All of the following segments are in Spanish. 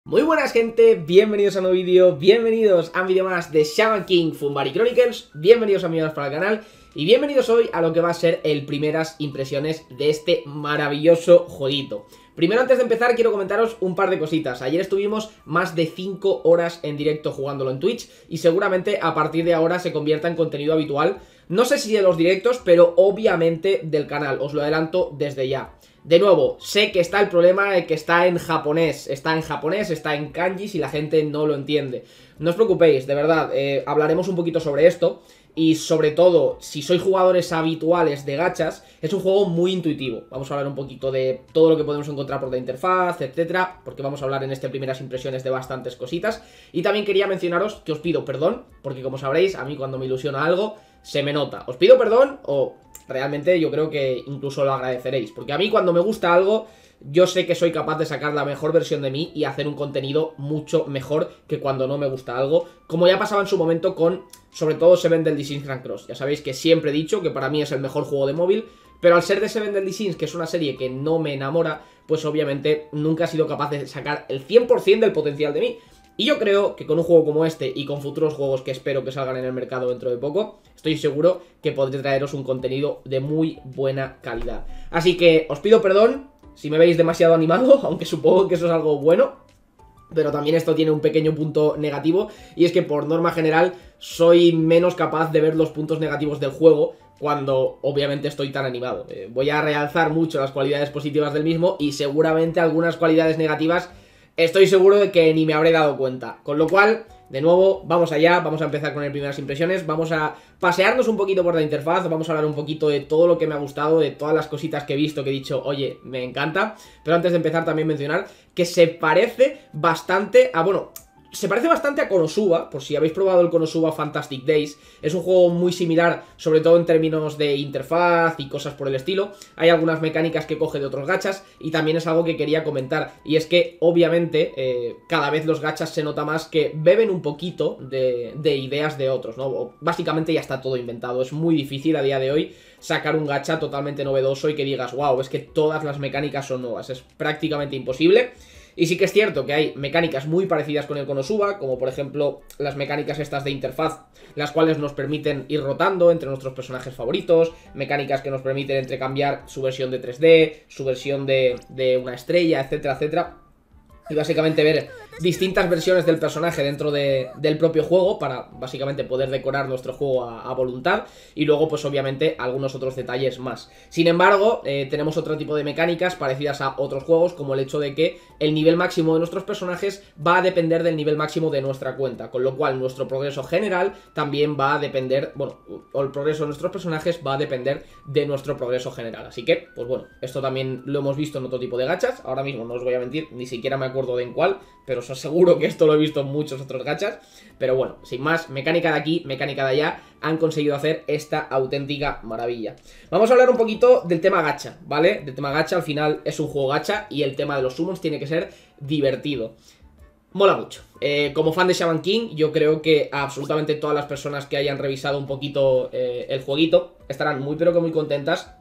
Muy buenas gente, bienvenidos a un nuevo vídeo, bienvenidos a un vídeo más de Shaman King Funbari Chronicles, bienvenidos amigos para el canal y bienvenidos hoy a lo que va a ser el primeras impresiones de este maravilloso jueguito. Primero, antes de empezar, quiero comentaros un par de cositas. Ayer estuvimos más de 5 horas en directo jugándolo en Twitch y seguramente a partir de ahora se convierta en contenido habitual. No sé si de los directos, pero obviamente del canal, os lo adelanto desde ya. De nuevo, sé que está el problema de que está en japonés, está en kanjis y la gente no lo entiende. No os preocupéis, de verdad, hablaremos un poquito sobre esto. Y sobre todo, si sois jugadores habituales de gachas, es un juego muy intuitivo. Vamos a hablar un poquito de todo lo que podemos encontrar por la interfaz, etcétera, porque vamos a hablar en este primeras impresiones de bastantes cositas. Y también quería mencionaros que os pido perdón, porque como sabréis, a mí cuando me ilusiona algo, se me nota. Os pido perdón o realmente yo creo que incluso lo agradeceréis, porque a mí cuando me gusta algo, yo sé que soy capaz de sacar la mejor versión de mí y hacer un contenido mucho mejor que cuando no me gusta algo, como ya pasaba en su momento con, sobre todo, Seven Deadly Sins Grand Cross. Ya sabéis que siempre he dicho que para mí es el mejor juego de móvil, pero al ser de Seven Deadly Sins, que es una serie que no me enamora, pues obviamente nunca he sido capaz de sacar el 100% del potencial de mí. Y yo creo que con un juego como este y con futuros juegos que espero que salgan en el mercado dentro de poco, estoy seguro que podré traeros un contenido de muy buena calidad. Así que os pido perdón si me veis demasiado animado, aunque supongo que eso es algo bueno, pero también esto tiene un pequeño punto negativo, y es que por norma general soy menos capaz de ver los puntos negativos del juego cuando obviamente estoy tan animado. Voy a realzar mucho las cualidades positivas del mismo y seguramente algunas cualidades negativas estoy seguro de que ni me habré dado cuenta. Con lo cual, de nuevo, vamos allá, vamos a empezar con el primeras impresiones, vamos a pasearnos un poquito por la interfaz, vamos a hablar un poquito de todo lo que me ha gustado, de todas las cositas que he visto, que he dicho, oye, me encanta. Pero antes de empezar también mencionar que se parece bastante a, bueno, se parece bastante a Konosuba, por si habéis probado el Konosuba Fantastic Days. Es un juego muy similar, sobre todo en términos de interfaz y cosas por el estilo. Hay algunas mecánicas que coge de otros gachas y también es algo que quería comentar. Y es que, obviamente, cada vez los gachas se nota más que beben un poquito de ideas de otros, ¿no? Básicamente ya está todo inventado. Es muy difícil a día de hoy sacar un gacha totalmente novedoso y que digas, wow, es que todas las mecánicas son nuevas. Es prácticamente imposible. Y sí que es cierto que hay mecánicas muy parecidas con el Konosuba, como por ejemplo las mecánicas estas de interfaz, las cuales nos permiten ir rotando entre nuestros personajes favoritos, mecánicas que nos permiten intercambiar su versión de 3D, su versión de una estrella, etcétera, etcétera. Y básicamente ver distintas versiones del personaje dentro del propio juego para básicamente poder decorar nuestro juego a voluntad. Y luego pues obviamente algunos otros detalles más. Sin embargo, tenemos otro tipo de mecánicas parecidas a otros juegos, como el hecho de que el nivel máximo de nuestros personajes va a depender del nivel máximo de nuestra cuenta, con lo cual nuestro progreso general también va a depender, bueno, o el progreso de nuestros personajes va a depender de nuestro progreso general. Así que, pues bueno, esto también lo hemos visto en otro tipo de gachas. Ahora mismo no os voy a mentir, ni siquiera me acuerdo de en cuál, pero os aseguro que esto lo he visto en muchos otros gachas. Pero bueno, sin más, mecánica de aquí, mecánica de allá, han conseguido hacer esta auténtica maravilla. Vamos a hablar un poquito del tema gacha, ¿vale? Del tema gacha, al final es un juego gacha y el tema de los summons tiene que ser divertido. Mola mucho. Como fan de Shaman King, yo creo que absolutamente todas las personas que hayan revisado un poquito el jueguito estarán muy pero que muy contentas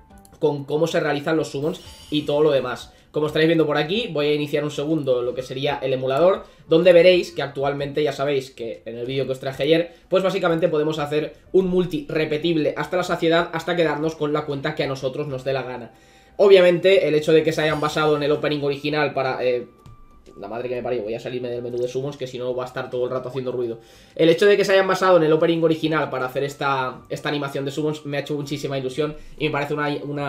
con cómo se realizan los summons y todo lo demás. Como estaréis viendo por aquí, voy a iniciar un segundo lo que sería el emulador, donde veréis que actualmente ya sabéis que en el vídeo que os traje ayer, pues básicamente podemos hacer un multi repetible hasta la saciedad, hasta quedarnos con la cuenta que a nosotros nos dé la gana. Obviamente, el hecho de que se hayan basado en el opening original para... la madre que me parió, voy a salirme del menú de summons, que si no va a estar todo el rato haciendo ruido. El hecho de que se hayan basado en el opening original para hacer esta animación de summons me ha hecho muchísima ilusión y me parece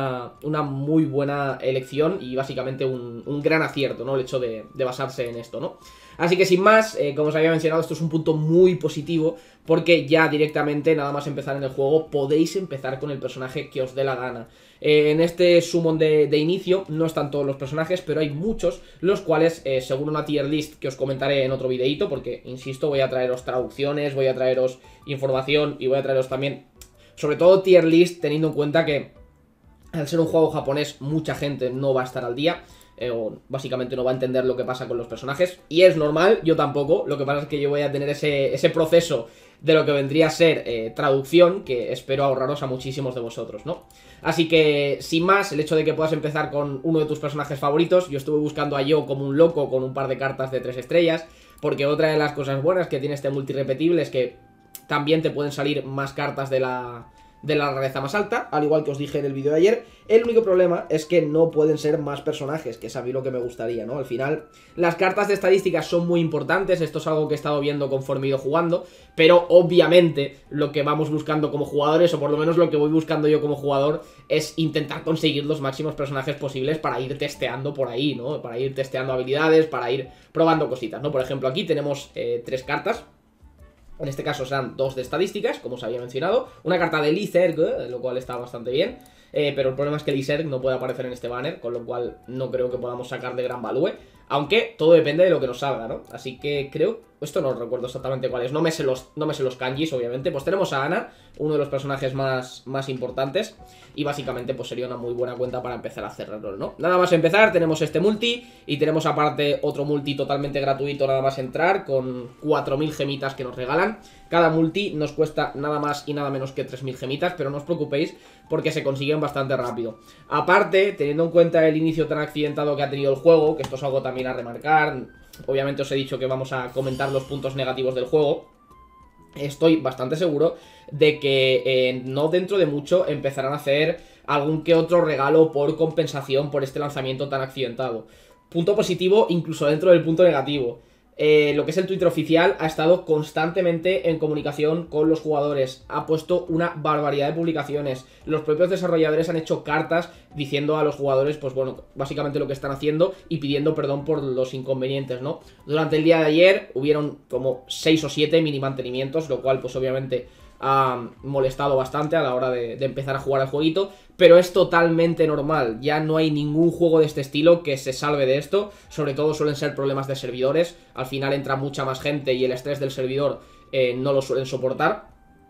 una muy buena elección y básicamente un gran acierto, ¿no? El hecho de basarse en esto, ¿no? Así que sin más, como os había mencionado, esto es un punto muy positivo porque ya directamente, nada más empezar en el juego, podéis empezar con el personaje que os dé la gana. En este summon de inicio no están todos los personajes, pero hay muchos, los cuales, según una tier list que os comentaré en otro videito, porque, insisto, voy a traeros traducciones, voy a traeros información y voy a traeros también, sobre todo tier list, teniendo en cuenta que al ser un juego japonés mucha gente no va a estar al día. o básicamente no va a entender lo que pasa con los personajes. Y es normal, yo tampoco. Lo que pasa es que yo voy a tener ese proceso de lo que vendría a ser traducción, que espero ahorraros a muchísimos de vosotros, ¿no? Así que, sin más, el hecho de que puedas empezar con uno de tus personajes favoritos. Yo estuve buscando a Yo como un loco con un par de cartas de 3 estrellas, porque otra de las cosas buenas que tiene este multi repetible es que también te pueden salir más cartas de la rareza más alta, al igual que os dije en el vídeo de ayer. El único problema es que no pueden ser más personajes, que es a mí lo que me gustaría, ¿no? Al final, las cartas de estadísticas son muy importantes, esto es algo que he estado viendo conforme he ido jugando, pero obviamente lo que vamos buscando como jugadores, o por lo menos lo que voy buscando yo como jugador, es intentar conseguir los máximos personajes posibles para ir testeando por ahí, ¿no? Para ir testeando habilidades, para ir probando cositas, ¿no? Por ejemplo, aquí tenemos 3 cartas. En este caso serán 2 de estadísticas, como os había mencionado. Una carta de Lizerg, lo cual está bastante bien. Pero el problema es que Lizerg no puede aparecer en este banner, con lo cual no creo que podamos sacar de gran value. Aunque todo depende de lo que nos salga, ¿no? Así que creo... Esto no recuerdo exactamente cuál es. No me sé los kanjis, obviamente. Pues tenemos a Ana, uno de los personajes más importantes. Y básicamente pues sería una muy buena cuenta para empezar a cerrarlo, ¿no? Nada más empezar, tenemos este multi. Y tenemos aparte otro multi totalmente gratuito nada más entrar, con 4000 gemitas que nos regalan. Cada multi nos cuesta nada más y nada menos que 3000 gemitas. Pero no os preocupéis porque se consiguen bastante rápido. Aparte, teniendo en cuenta el inicio tan accidentado que ha tenido el juego, que esto es algo también a remarcar... Obviamente os he dicho que vamos a comentar los puntos negativos del juego. Estoy bastante seguro de que no dentro de mucho empezarán a hacer algún que otro regalo por compensación por este lanzamiento tan accidentado. Punto positivo incluso dentro del punto negativo. Lo que es el Twitter oficial ha estado constantemente en comunicación con los jugadores. Ha puesto una barbaridad de publicaciones. Los propios desarrolladores han hecho cartas diciendo a los jugadores, pues bueno, básicamente lo que están haciendo y pidiendo perdón por los inconvenientes, ¿no? Durante el día de ayer hubieron como 6 o 7 mini mantenimientos, lo cual pues obviamente ha molestado bastante a la hora de empezar a jugar al jueguito, pero es totalmente normal. Ya no hay ningún juego de este estilo que se salve de esto. Sobre todo suelen ser problemas de servidores. Al final entra mucha más gente y el estrés del servidor no lo suelen soportar.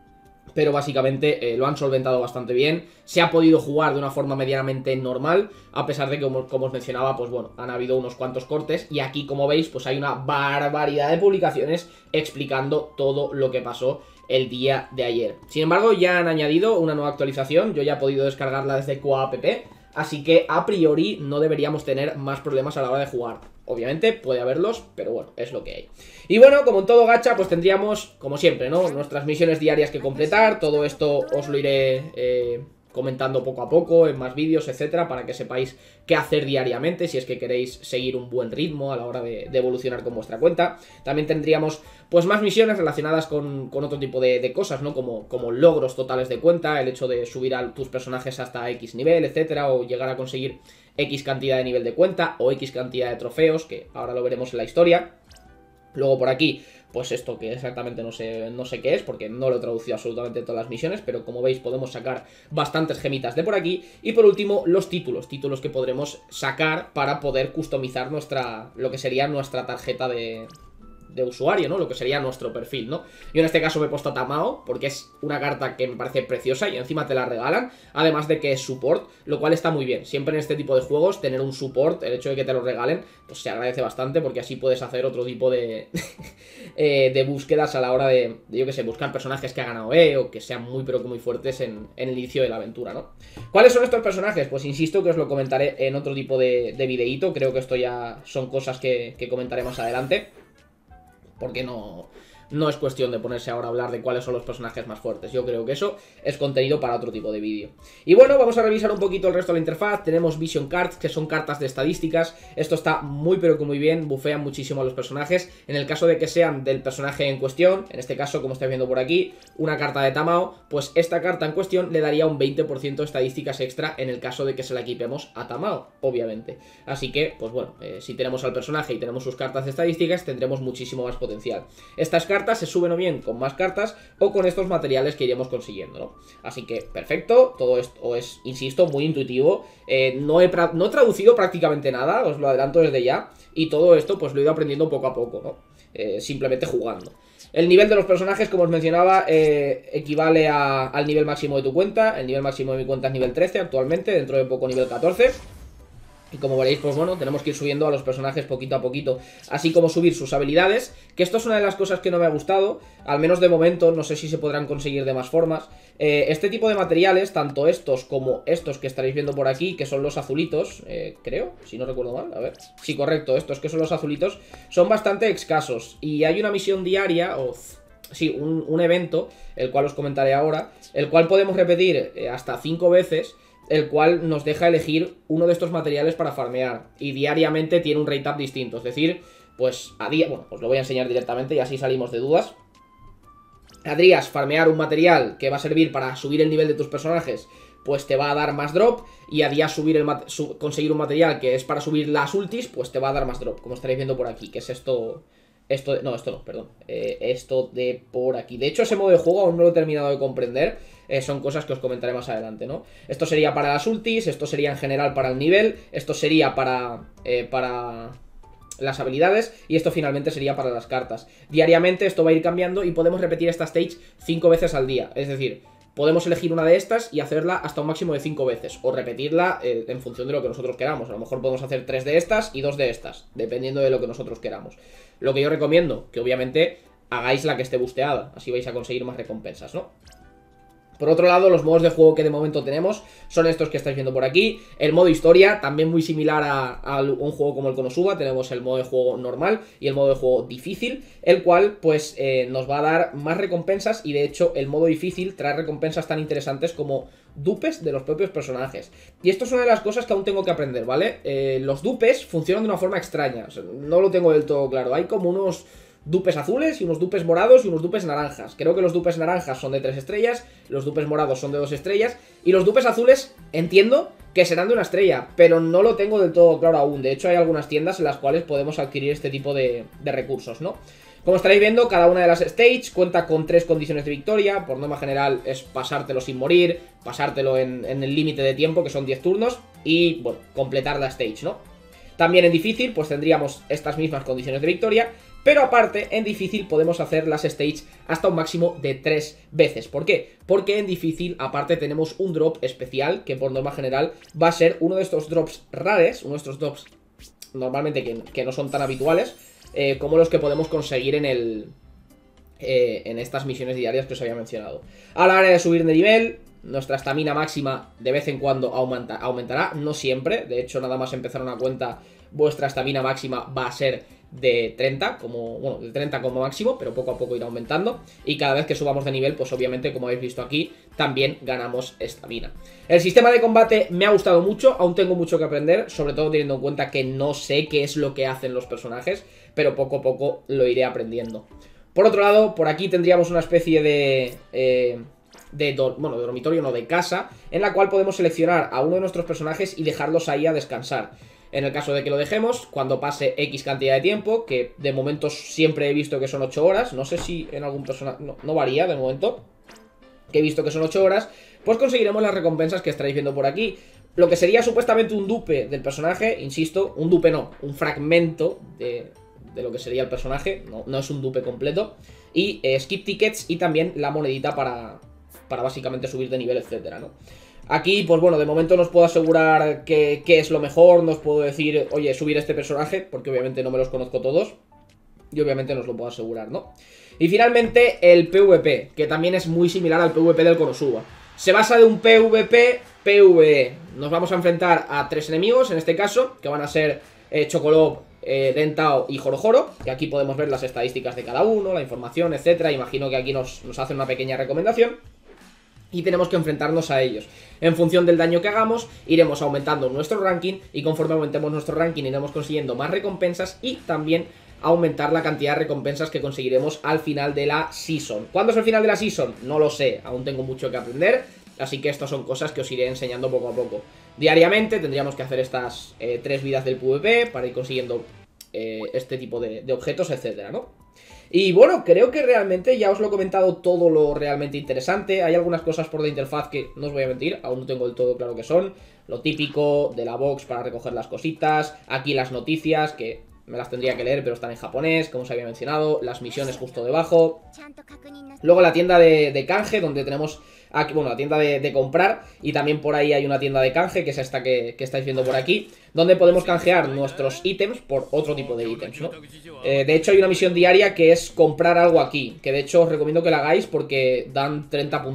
Pero básicamente lo han solventado bastante bien. Se ha podido jugar de una forma medianamente normal, a pesar de que, como os mencionaba, pues bueno, han habido unos cuantos cortes. Y aquí, como veis, pues hay una barbaridad de publicaciones explicando todo lo que pasó el día de ayer. Sin embargo, ya han añadido una nueva actualización. Yo ya he podido descargarla desde QAPP, así que a priori no deberíamos tener más problemas a la hora de jugar. Obviamente puede haberlos, pero bueno, es lo que hay. Y bueno, como en todo gacha, pues tendríamos, como siempre, ¿no? Nuestras misiones diarias que completar. Todo esto os lo iré comentando poco a poco en más vídeos, etcétera, para que sepáis qué hacer diariamente si es que queréis seguir un buen ritmo a la hora de evolucionar con vuestra cuenta. También tendríamos pues más misiones relacionadas con otro tipo de cosas, ¿no? Como logros totales de cuenta, el hecho de subir a tus personajes hasta X nivel, etcétera, o llegar a conseguir X cantidad de nivel de cuenta o X cantidad de trofeos, que ahora lo veremos en la historia. Luego por aquí, pues esto que exactamente no sé qué es, porque no lo he traducido absolutamente en todas las misiones, pero como veis podemos sacar bastantes gemitas de por aquí. Y por último, los títulos que podremos sacar para poder customizar lo que sería nuestra tarjeta de usuario, ¿no? Lo que sería nuestro perfil, ¿no? Yo en este caso me he puesto a Tamao, porque es una carta que me parece preciosa y encima te la regalan, además de que es support, lo cual está muy bien. Siempre en este tipo de juegos tener un support, el hecho de que te lo regalen, pues se agradece bastante, porque así puedes hacer otro tipo de de búsquedas a la hora de yo que sé, buscar personajes que hagan AOE o que sean muy pero que muy fuertes en el inicio de la aventura, ¿no? ¿Cuáles son estos personajes? Pues insisto que os lo comentaré en otro tipo de videíto. Creo que esto ya son cosas que comentaré más adelante, porque no es cuestión de ponerse ahora a hablar de cuáles son los personajes más fuertes. Yo creo que eso es contenido para otro tipo de vídeo. Y bueno, vamos a revisar un poquito el resto de la interfaz. Tenemos Vision Cards, que son cartas de estadísticas. Esto está muy pero que muy bien, bufean muchísimo a los personajes. En el caso de que sean del personaje en cuestión, en este caso, como estáis viendo por aquí, una carta de Tamao, pues esta carta en cuestión le daría un 20% de estadísticas extra en el caso de que se la equipemos a Tamao, obviamente. Así que, pues bueno, si tenemos al personaje y tenemos sus cartas de estadísticas, tendremos muchísimo más potencial. Estas cartas se suben o bien con más cartas o con estos materiales que iremos consiguiendo, ¿no? Así que perfecto, todo esto es, insisto, muy intuitivo. No he traducido prácticamente nada, os lo adelanto desde ya, y todo esto pues lo he ido aprendiendo poco a poco, ¿no? Simplemente jugando. El nivel de los personajes, como os mencionaba, equivale al nivel máximo de tu cuenta. El nivel máximo de mi cuenta es nivel 13 actualmente, dentro de poco nivel 14. Y como veréis, pues bueno, tenemos que ir subiendo a los personajes poquito a poquito, así como subir sus habilidades, que esto es una de las cosas que no me ha gustado, al menos de momento, no sé si se podrán conseguir de más formas. Este tipo de materiales, tanto estos como estos que estaréis viendo por aquí, que son los azulitos, creo, si no recuerdo mal, a ver, sí, correcto, estos que son los azulitos, son bastante escasos, y hay una misión diaria, o sí, un evento, el cual os comentaré ahora, el cual podemos repetir hasta 5 veces, el cual nos deja elegir uno de estos materiales para farmear, y diariamente tiene un rate up distinto, es decir, pues a día, bueno, os lo voy a enseñar directamente y así salimos de dudas. A días farmear un material que va a servir para subir el nivel de tus personajes, pues te va a dar más drop, y a días conseguir un material que es para subir las ultis, pues te va a dar más drop, como estaréis viendo por aquí, que es esto no, perdón, esto de por aquí. De hecho, ese modo de juego aún no lo he terminado de comprender, son cosas que os comentaré más adelante, ¿no? Esto sería para las ultis, esto sería en general para el nivel, esto sería para las habilidades, y esto finalmente sería para las cartas. Diariamente esto va a ir cambiando y podemos repetir esta stage 5 veces al día, es decir, podemos elegir una de estas y hacerla hasta un máximo de 5 veces, o repetirla en función de lo que nosotros queramos. A lo mejor podemos hacer 3 de estas y 2 de estas, dependiendo de lo que nosotros queramos. Lo que yo recomiendo, que obviamente hagáis la que esté busteada, así vais a conseguir más recompensas, ¿no? Por otro lado, los modos de juego que de momento tenemos son estos que estáis viendo por aquí. El modo historia, también muy similar a un juego como el Konosuba. Tenemos el modo de juego normal y el modo de juego difícil, el cual pues nos va a dar más recompensas, y de hecho el modo difícil trae recompensas tan interesantes como dupes de los propios personajes. Y esto es una de las cosas que aún tengo que aprender, ¿vale? Los dupes funcionan de una forma extraña, o sea, no lo tengo del todo claro. Hay como unos dupes azules y unos dupes morados y unos dupes naranjas. Creo que los dupes naranjas son de 3 estrellas, los dupes morados son de 2 estrellas, y los dupes azules entiendo que serán de 1 estrella, pero no lo tengo del todo claro aún. De hecho, hay algunas tiendas en las cuales podemos adquirir este tipo de recursos, ¿no? Como estaréis viendo, cada una de las stages cuenta con 3 condiciones de victoria. Por norma general es pasártelo sin morir, pasártelo en el límite de tiempo, que son 10 turnos, y, bueno, completar la stage, ¿no? También en difícil, pues tendríamos estas mismas condiciones de victoria, pero aparte, en difícil podemos hacer las stages hasta un máximo de 3 veces. ¿Por qué? Porque en difícil, aparte, tenemos un drop especial, que por norma general va a ser uno de estos drops rares, uno de estos drops normalmente que no son tan habituales, como los que podemos conseguir en estas misiones diarias que os había mencionado. A la hora de subir de nivel, nuestra estamina máxima de vez en cuando aumentará, no siempre. De hecho, nada más empezar una cuenta, vuestra estamina máxima va a ser de 30, de 30 como máximo, pero poco a poco irá aumentando. Y cada vez que subamos de nivel, pues obviamente, como habéis visto aquí, también ganamos estamina. El sistema de combate me ha gustado mucho, aún tengo mucho que aprender, sobre todo teniendo en cuenta que no sé qué es lo que hacen los personajes, pero poco a poco lo iré aprendiendo. Por otro lado, por aquí tendríamos una especie de dormitorio, no, de casa, en la cual podemos seleccionar a uno de nuestros personajes y dejarlos ahí a descansar. En el caso de que lo dejemos, cuando pase X cantidad de tiempo, que de momento siempre he visto que son 8 horas, no sé si en algún personaje, no varía de momento, que he visto que son 8 horas, pues conseguiremos las recompensas que estaréis viendo por aquí. Lo que sería supuestamente un dupe del personaje, insisto, un dupe no, un fragmento de lo que sería el personaje, no es un dupe completo, y skip tickets y también la monedita para básicamente subir de nivel, etcétera, ¿no? Aquí, pues bueno, de momento no os puedo asegurar qué es lo mejor, no os puedo decir, oye, subir este personaje, porque obviamente no me los conozco todos, y obviamente no os lo puedo asegurar, ¿no? Y finalmente, el PvP, que también es muy similar al PvP del Konosuba. Se basa de un PvP-PvE. Nos vamos a enfrentar a 3 enemigos, en este caso, que van a ser Chocolov, Dentao y Jorojoro, que aquí podemos ver las estadísticas de cada uno, la información, etcétera. Imagino que aquí nos hacen una pequeña recomendación. Y tenemos que enfrentarnos a ellos. En función del daño que hagamos, iremos aumentando nuestro ranking, y conforme aumentemos nuestro ranking iremos consiguiendo más recompensas, y también aumentar la cantidad de recompensas que conseguiremos al final de la season. ¿Cuándo es el final de la season? No lo sé, aún tengo mucho que aprender, así que estas son cosas que os iré enseñando poco a poco. Diariamente tendríamos que hacer estas 3 vidas del PvP para ir consiguiendo este tipo de objetos, etcétera, ¿no? Y bueno, creo que realmente ya os lo he comentado todo lo realmente interesante. Hay algunas cosas por la interfaz que, no os voy a mentir, aún no tengo del todo claro qué son. Lo típico de la box para recoger las cositas. Aquí las noticias, que me las tendría que leer, pero están en japonés, como os había mencionado. Las misiones justo debajo. Luego la tienda de canje, donde tenemos aquí, bueno, la tienda de comprar. Y también por ahí hay una tienda de canje, que es esta que estáis viendo por aquí, donde podemos canjear nuestros ítems por otro tipo de ítems, ¿no? De hecho hay una misión diaria que es comprar algo aquí, que de hecho os recomiendo que la hagáis porque dan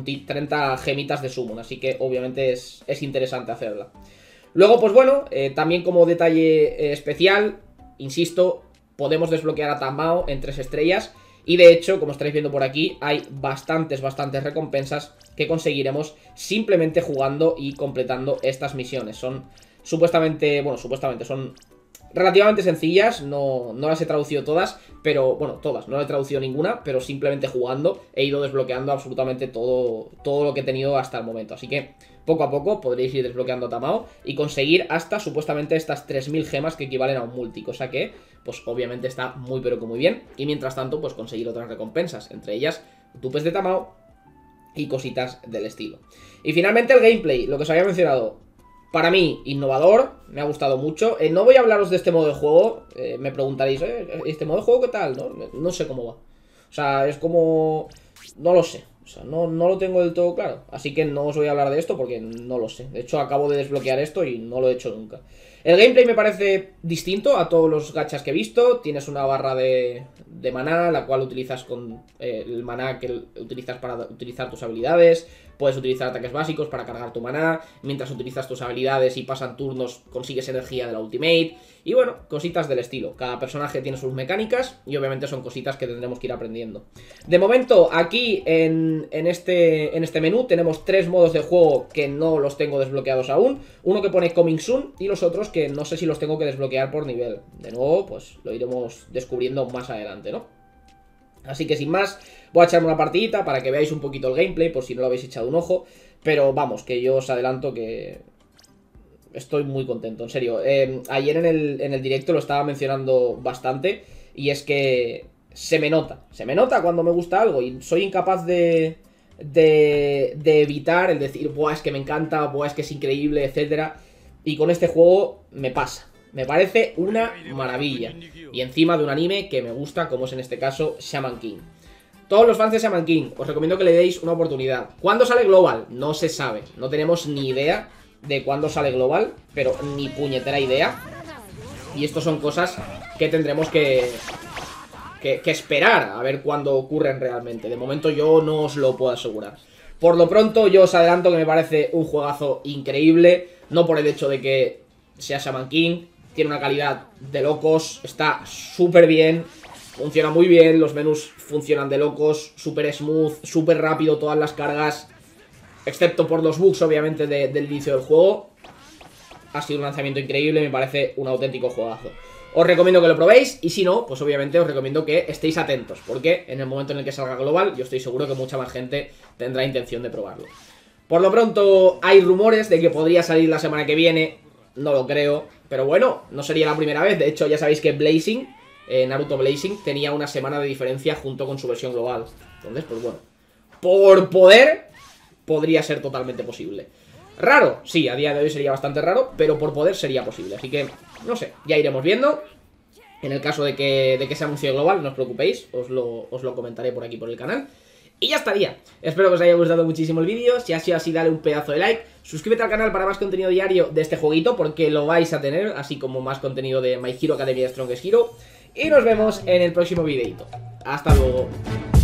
30 gemitas de summon, así que obviamente es interesante hacerla. Luego, pues bueno, también como detalle especial, insisto, podemos desbloquear a Tamao en 3 estrellas. Y de hecho, como estaréis viendo por aquí, hay bastantes recompensas que conseguiremos simplemente jugando y completando estas misiones. Son supuestamente, son relativamente sencillas, no las he traducido todas, pero, bueno, todas, no he traducido ninguna, pero simplemente jugando he ido desbloqueando absolutamente todo lo que he tenido hasta el momento. Así que poco a poco podréis ir desbloqueando a Tamao y conseguir hasta supuestamente estas 3000 gemas que equivalen a un multi, cosa que, pues obviamente está muy pero que muy bien. Y mientras tanto, pues conseguir otras recompensas, entre ellas dupes de Tamao y cositas del estilo. Y finalmente el gameplay, lo que os había mencionado. Para mí, innovador, me ha gustado mucho. No voy a hablaros de este modo de juego. Me preguntaréis, ¿este modo de juego qué tal? No sé cómo va. O sea, es como... no lo sé. O sea, no lo tengo del todo claro. Así que no os voy a hablar de esto porque no lo sé. De hecho, acabo de desbloquear esto y no lo he hecho nunca. El gameplay me parece distinto a todos los gachas que he visto. Tienes una barra de maná, la cual utilizas con el maná que utilizas para utilizar tus habilidades. Puedes utilizar ataques básicos para cargar tu maná. Mientras utilizas tus habilidades y pasan turnos, consigues energía de la ultimate. Y bueno, cositas del estilo. Cada personaje tiene sus mecánicas y obviamente son cositas que tendremos que ir aprendiendo. De momento, aquí en este menú tenemos 3 modos de juego que no los tengo desbloqueados aún. Uno que pone Coming Soon y los otros que no sé si los tengo que desbloquear por nivel. De nuevo, pues lo iremos descubriendo más adelante, ¿no? Así que sin más, voy a echarme una partidita para que veáis un poquito el gameplay, por si no lo habéis echado un ojo. Pero vamos, que yo os adelanto que estoy muy contento, en serio. Ayer en el directo lo estaba mencionando bastante. Y es que se me nota cuando me gusta algo. Y soy incapaz de evitar el decir, buah, es que me encanta, buah, es que es increíble, etcétera. Y con este juego me pasa. Me parece una maravilla. Y encima de un anime que me gusta, como es en este caso Shaman King. Todos los fans de Shaman King, os recomiendo que le deis una oportunidad. ¿Cuándo sale Global? No se sabe. No tenemos ni idea de cuándo sale Global, pero ni puñetera idea. Y esto son cosas que tendremos que esperar a ver cuándo ocurren realmente. De momento yo no os lo puedo asegurar. Por lo pronto yo os adelanto que me parece un juegazo increíble. No por el hecho de que sea Shaman King. Tiene una calidad de locos, está súper bien, funciona muy bien, los menús funcionan de locos, súper smooth, súper rápido todas las cargas, excepto por los bugs obviamente del inicio del juego. Ha sido un lanzamiento increíble, me parece un auténtico juegazo. Os recomiendo que lo probéis y si no, pues obviamente os recomiendo que estéis atentos, porque en el momento en el que salga Global yo estoy seguro que mucha más gente tendrá intención de probarlo. Por lo pronto hay rumores de que podría salir la semana que viene, no lo creo, pero bueno, no sería la primera vez. De hecho ya sabéis que Blazing, Naruto Blazing, tenía una semana de diferencia junto con su versión global. Entonces, pues bueno, por poder podría ser totalmente posible. Raro, sí, a día de hoy sería bastante raro, pero por poder sería posible. Así que, no sé, ya iremos viendo. En el caso de que se anuncie global, no os preocupéis, os lo comentaré por aquí por el canal. Y ya estaría. Espero que os haya gustado muchísimo el vídeo. Si ha sido así, dale un pedazo de like. Suscríbete al canal para más contenido diario de este jueguito, porque lo vais a tener, así como más contenido de My Hero Academia Strongest Hero. Y nos vemos en el próximo videito. Hasta luego.